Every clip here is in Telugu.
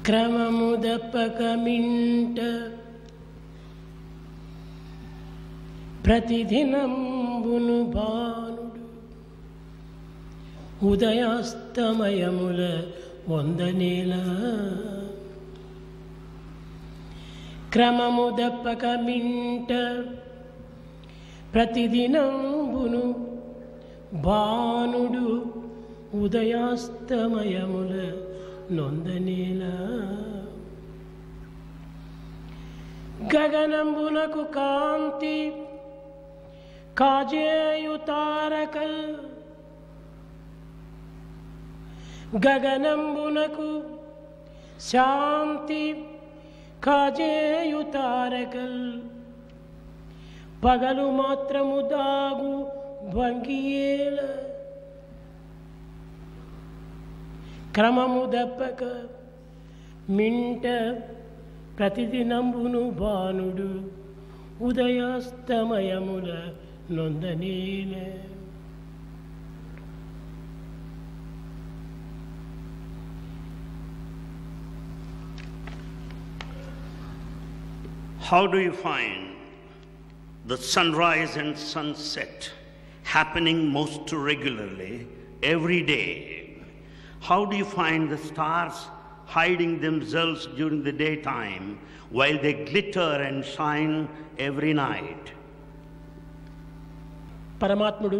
క్రమము దప్పక మింట ప్రతిదినంబును భానుడు ఉదయాస్తమయముల వందనేల. క్రమము దప్పక మింట ప్రతిదినంబును భానుడు ఉదయాస్తమయముల నొందనేల. గగనంబునకు కాంతి కాజేయు తారకల్, గగనంబునకు శాంతి కాజేయు తారకల్, పగలు మాత్రము దాగు భంగియేల. క్రమము దప్పక మింట ప్రతిదినంబును భానుడు ఉదయాస్తమయముల నొందనేల. How do you find the sunrise and sunset happening most regularly every day? How do you find the stars hiding themselves during the daytime while they glitter and shine every night? పరమాత్ముడు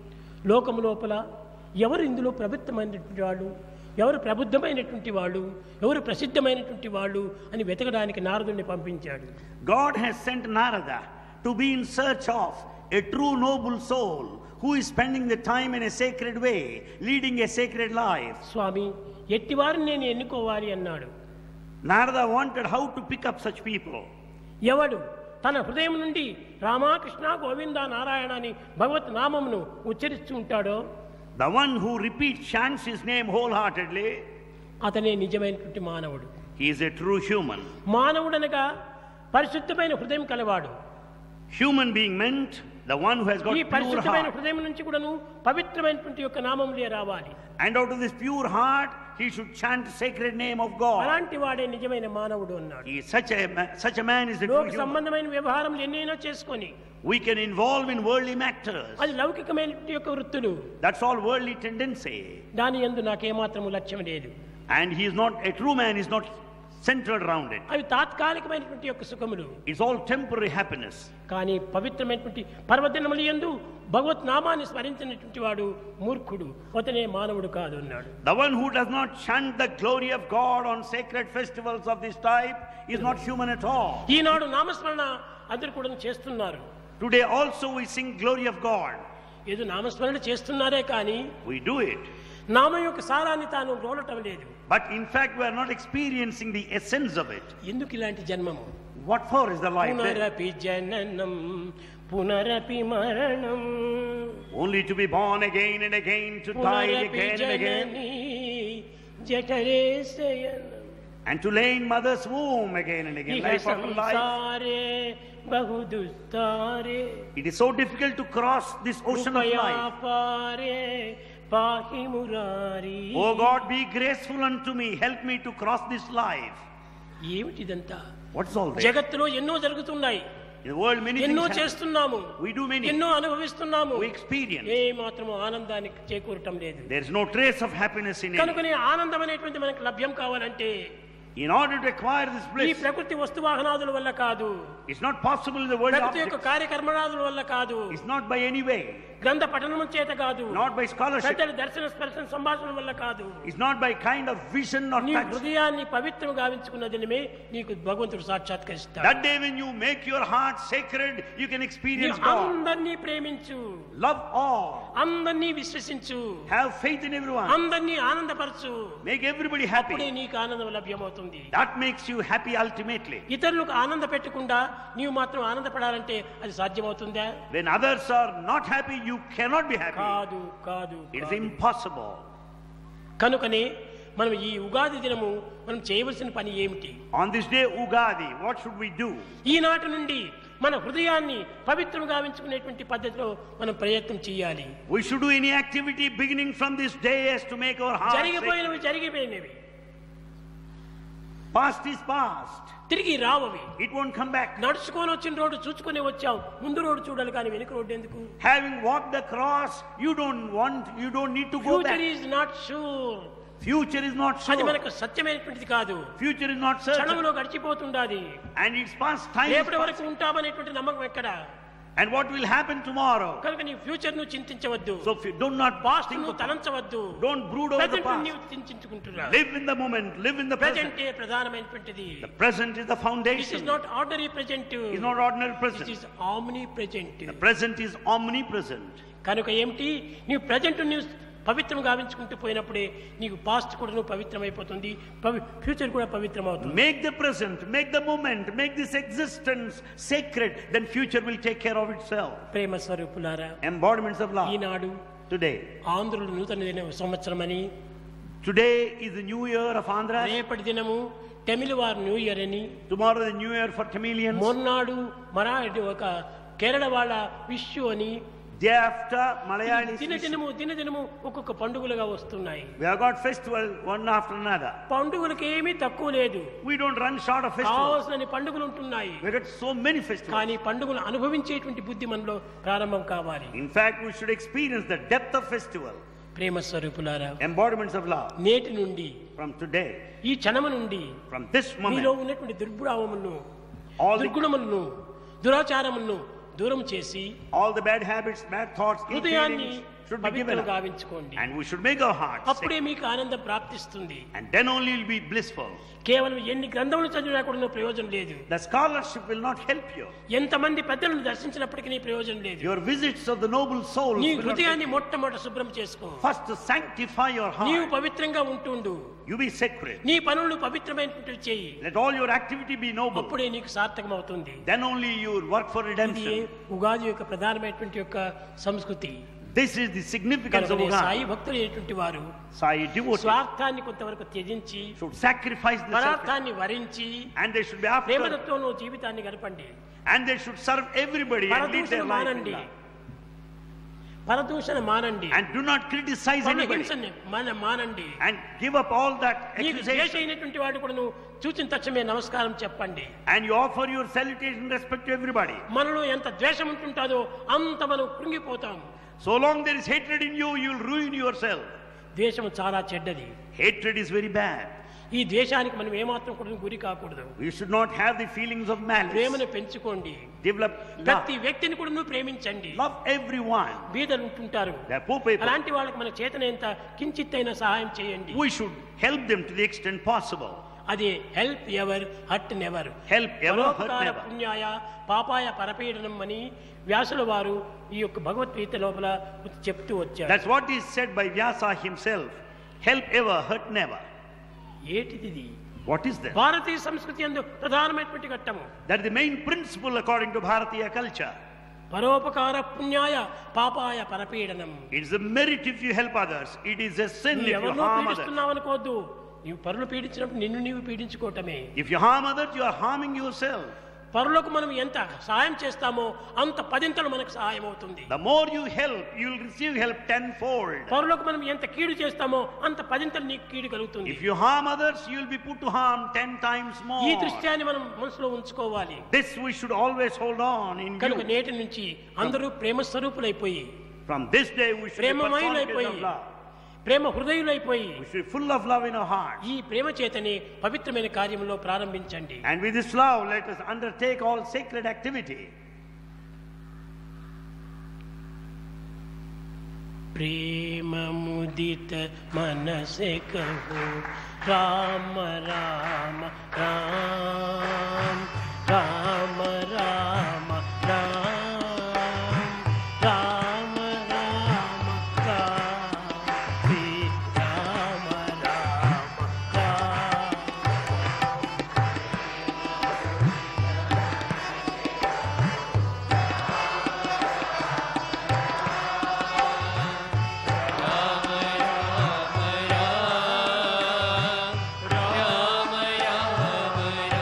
లోకము లోపల ఎవరు ఇందులో ప్రబుద్ధమైనటువంటి వాళ్ళు, ఎవరు ప్రబుద్ధమైనటువంటి వాళ్ళు, ఎవరు ప్రసిద్ధమైనటువంటి వాళ్ళు అని వెతకడానికి నారదుడిని పంపించాడు. God has sent Narada to be in search of a true noble soul who is spending the time in a sacred way, leading a sacred life. స్వామి, ఎట్టివారిని నేను ఎన్నుకోవాలి అన్నాడు. Narada wanted how to pick up such people. ఎవడు తన హృదయం నుండి రామకృష్ణ గోవింద నారాయణ అని భగవత్ నామమును ఉచ్చరిస్తూ ఉంటాడో, the one who repeats, chants his name wholeheartedly, అతనే నిజమైనటువంటి మానవుడు. he is a true human. మానవుడనగా పరిశుద్ధమైన హృదయం కలవాడు. Human being meant the one who has got ఈ pure పరిశుద్ధమైన heart. హృదయం నుంచి కూడాను పవిత్రమైనటువంటి యొక్క నామములే రావాలి. And out of this pure heart he should chant the sacred name of God. అలాంటి వాడే నిజమైన మానవుడు అన్నాడు. He is such a man is the true లోక human. సంబంధమైన వ్యవహారములు ఎన్నైనా చేసుకొని We can involve in worldly matters. అది లౌకికమైనటువంటి యొక్క వృత్తులు. That's all worldly tendency. దాని యందు నాకేమాత్రము లక్ష్యం లేదు. And he is not a true man, is not centered around it. అవి తాత్కాలికమైనటువంటి యొక్క సుఖములు. It's all temporary happiness. కానీ పవిత్రమైనటువంటి పర్వదినముల యందు భగవత్ నామాన్ని స్మరించినటువంటి వాడు మూర్ఖుడు, అతనే మానవుడు కాదు అన్నాడు. The one who does not chant the glory of God on sacred festivals of this type is not human at all. ఈనాడు నామస్మరణ అందరూ కూడా చేస్తున్నారు. Today also we sing glory of God. ఏదో నామస్మరణ చేస్తున్నారే కానీ We do it. నామం యొక్క సారాన్ని తాను రోలటం లేదు. But in fact we are not experiencing the essence of it. ఎందుకు ఇలాంటి జన్మము? What for is the life there? పునరపి జననం పునరపి మరణం, Only to be born again and again, to die పునరపి again and again, Janani జఠరే శయనం, and to lay in mother's womb again and again, ఇహ life after life. సంసారే బహు దుస్తారే It is so difficult to cross this ocean of life. ఉపయాపారే పాహి Murari. Oh God, be graceful unto me, help me to cross this life. ఏమిటిదంతా? What's all this? జగత్తులో ఎన్నో జరుగుతున్నాయి, In the world many ఎన్నో things happen. చేస్తున్నాము, We do many. ఎన్నో అనుభవిస్తున్నాము, We experience. ఏ మాత్రము ఆనందానికి చేకూరటం లేదు. There is no trace of happiness in it. కనుకనే ఆనందం అనేటువంటి మనకు లభ్యం కావాలంటే In order to acquire this ఈ bliss, ప్రకృతి వస్తువాహనాదుల వల్ల కాదు, it's not possible in the world of ప్రకృతి యొక్క objects. కార్యకర్మణాదుల వల్ల కాదు, It's not by any way. గ్రంథ పఠనం చేత కాదు, Not by scholarship. పెద్దల దర్శన స్పర్శన సంభాషణ వల్ల కాదు. It's not by kind of vision or నీ touch. హృదయాన్ని పవిత్రం గావించుకున్న దినమే నీకు భగవంతుడు సాక్షాత్కరిస్తాడు. That day when you make your heart sacred, you can experience God. అందరినీ ప్రేమించు, Love all. అందరినీ విశ్వసించు, Have faith in everyone. అందరినీ ఆనందపరచు. Make everybody అప్పుడే happy. నీకు ఆనందం లభ్యమవుతుంది. That makes you happy ultimately. ఇతరులకు ఆనంద పెట్టకుండా నీవు మాత్రం ఆనందపడాలంటే అది సాధ్యమవుతుందా? When others are not happy, you cannot be happy. కాదు కాదు It is కాదు. impossible. కనుకనే మనం ఈ ఉగాది దినము మనం చేయవలసిన పని ఏమిటి? On this day, Ugadi, what should we do? ఈనాటి నుండి మన హృదయాన్ని పవిత్రం గావించుకునేటువంటి పద్ధతిలో మనం ప్రయత్నం చేయాలి. We should do any activity beginning from this day as to make our heart sacred. జరిగిపోయినవి జరిగిపోయినవి, Past is past. తిరిగి రావవి. It won't come back. నడుచుకొని వచ్చిన రోడ్డు చూసుకొని వచ్చావు, ముందు రోడ్డు చూడాలి కానీ వెనుక రోడ్డు ఎందుకు? Having walked across, you don't need to go back. Future is not sure. Future is not అది sure. మనకు సత్యమైనటువంటిది కాదు. Future is not certain. క్షణంలో గడిచిపోతుండాది. And it's past time. రేపటి వరకు ఉంటామనేటువంటి నమ్మకం ఎక్కడ? And what will happen tomorrow? కనుక నీ ఫ్యూచర్ ను చింతించవద్దు. So do not past think ను of తలంచవద్దు. Don't brood over the present past. ని చింతించుకుంటున్నా. Live in the moment. Live in the present. Present ఏ ప్రధానమైనటువంటిది. The present is the foundation. This is not ordinary present. It's not ordinary present. This is omnipresent. The present is omnipresent. కనుక ఏమిటి? నీ ప్రెజెంట్ ని పవిత్రం గావించుకుంటూ పోయినప్పుడే నీకు పాస్ట్ కూడా పవిత్రమైపోతుంది, ఫ్యూచర్ కూడా పవిత్రమవుతుంది. Make the present, make the moment, make this existence sacred, then future will take care of itself. ప్రేమ స్వరూపులారా, Embodiments of love. Eenadu Today. ఆంధ్రుల నూతన సంవత్సరమని, Today is the new year of Andhra. రేపటి దినము తమిళ వారి న్యూ ఇయర్ అని, Tomorrow the new year for Tamilians. మొన్నాడు మరాఠీ ఒక కేరళ వాళ్ళ విషు అని, Day after Malayalis. దినదినము ఒక్కొక్క పండుగలుగా వస్తున్నాయి. We have got festival one after another. పండుగలకు ఏమీ తక్కువ లేదు. We don't run short of festivals. కావాల్సిన పండుగలు ఉంటున్నాయి. We got so many festivals. కానీ పండుగలు అనుభవించేటువంటి బుద్ధి మనలో ప్రారంభం కావాలి. In fact, we should experience the depth of festival. ప్రేమ స్వరూపులారా, Embodiments of love. నేటి నుండి, From today, ఈ క్షణము నుండి from this మీలో moment, ఉన్నటువంటి దుర్భావములను, all the దుర్గుణములను, దురాచారములను దూరం చేసి the bad habits, bad thoughts, ill హృదయాన్ని feelings should be given పవిత్రం up. గావించుకోండి. And we should make our hearts అప్పుడే sacred. మీకు ఆనందం ప్రాప్తిస్తుంది. And then only will be blissful. కేవలం ఎన్ని గ్రంథములు చదివినా కూడా ప్రయోజనం లేదు. The scholarship will not help you. ఎంతమంది పెద్దలను దర్శించినప్పటికీ ప్రయోజనం లేదు. Your visits of the noble souls నీ will not హృదయాన్ని help you. మొట్టమొదట శుభ్రం చేసుకో. First to sanctify your నీవు heart. పవిత్రంగా ఉంటుండు. You be sacred. నీ పనులు పవిత్రమైనటువంటి చెయ్యి. Let all your activity be noble. అప్పుడే నీకు సార్థకం అవుతుంది. Then only you will work for ఇది redemption. ఉగాది యొక్క ప్రధానమైనటువంటి యొక్క సంస్కృతి. This is the significance of కనుకనే సాయి Ugadi. భక్తులు అయినటువంటి వారు Sai devotees స్వార్థాన్ని కొంతవరకు త్యజించి should sacrifice the self, పరార్థాన్ని వరించి and they should be after, ప్రేమతత్వంలో జీవితాన్ని గడపండి. and they should serve everybody and lead పరదూషణ their life in మానండి, love. పరదూషణ మానండి, And do not criticize anybody. పరహింసని మానండి. And give up all that నీకు ద్వేష accusation. అయినటువంటి వాడు కూడా నువ్వు చూచిన తక్షణమే నమస్కారం చెప్పండి. And you offer your salutation and respect to everybody. మనలో ఎంత ద్వేషం ఉంటుంటాదో అంత మనం కృంగిపోతాం. So long there is hatred in you, you will ruin yourself. ద్వేషం చాలా చెడ్డది. Hatred is very bad. ఈ ద్వేషానికి మనం ఏమాత్రం కూడా గురి కాకూడదు. You should not have the feelings of malice. ప్రేమను పెంచుకోండి. Develop love. ప్రతి వ్యక్తిని కూడా నువ్వు ప్రేమించండి. Love everyone. బీదలు ఉంటుంటారు, They are poor people. అలాంటి వాళ్ళకి మన చేతనంత కించిత్తైన సహాయం చేయండి. We should help them to the extent possible. అది help ever hurt never. Help ever, hurt పరోపకార never. పుణ్యాయ పాపాయ పరపీడనం అని వ్యాసుల వారు ఈ యొక్క భగవద్గీత లోపల చెప్తూ వచ్చారు. That's what is said by Vyasa himself. Help ever, hurt never. ఏటిది? What is that? భారతీయ సంస్కృతి యందు ప్రధానమైనటువంటి ఘట్టము. That is the main principle according to Bharatiya culture. పరోపకార పుణ్యాయ పాపాయ పరపీడనం. It is a merit if you help others. It is a sin if you ఎవరినో harm others. పీడిస్తున్నావు అనుకోవద్దు. నీవు పరులు పీడించినప్పుడు నిన్ను నీవు పీడించుకోవటమే. If you harm others, you are harming yourself. పరులకు మనం ఎంత సహాయం చేస్తామో అంత పదింతలు మనకు సహాయం అవుతుంది. The more you help, you will receive help tenfold. పరులకు మనం ఎంత కీడు చేస్తామో అంత పదింతలు నీకు కీడు కలుగుతుంది. If you harm others, you will be put to harm 10 times more. ఈ దృష్ట్యాన్ని మనం మనసులో ఉంచుకోవాలి. This we should always hold on in కనుక view. నేటి నుంచి అందరూ ప్రేమ స్వరూపులైపోయి, From this day we should be ప్రేమమయులైపోయి, personified of love. Prema హృదయులైపోయి We should be full of love in our hearts. ఈ ప్రేమ చేతనే పవిత్రమైన కార్యంలో ప్రారంభించండి. And with this love, let us undertake all sacred activity. प्रेम मुदित मन से कहो राम राम राम, राम राम राम, राम राम राम, श्री राम राम राम. राम राम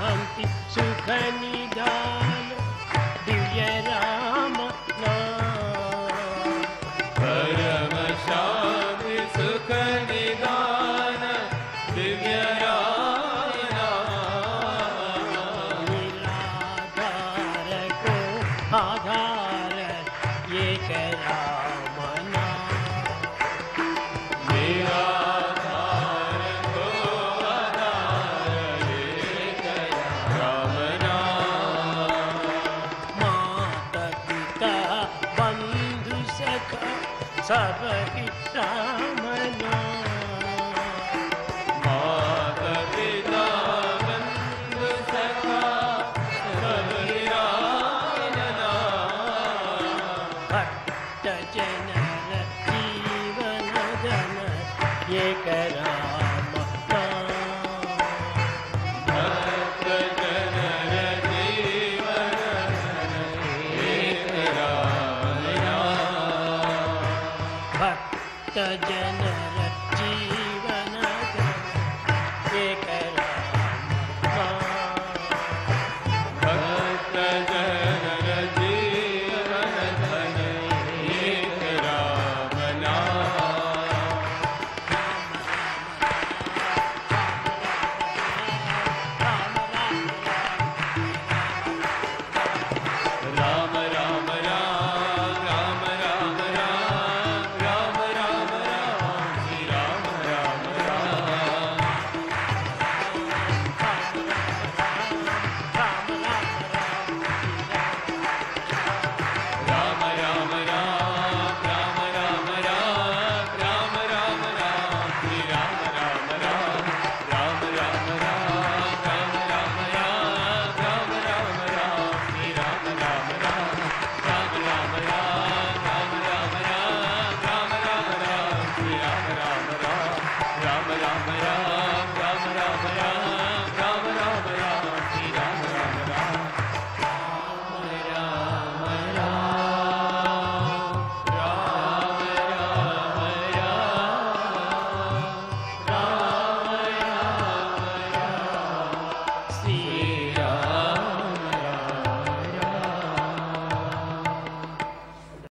शांति सुख निदान दिव्य राम नाम। परम शांति सुख निदान दिव्य राम नाम। निराधार को आधार एक राम नाम। निराधार को आधार एक राम नाम। माता पिता बंधु सखा सब ही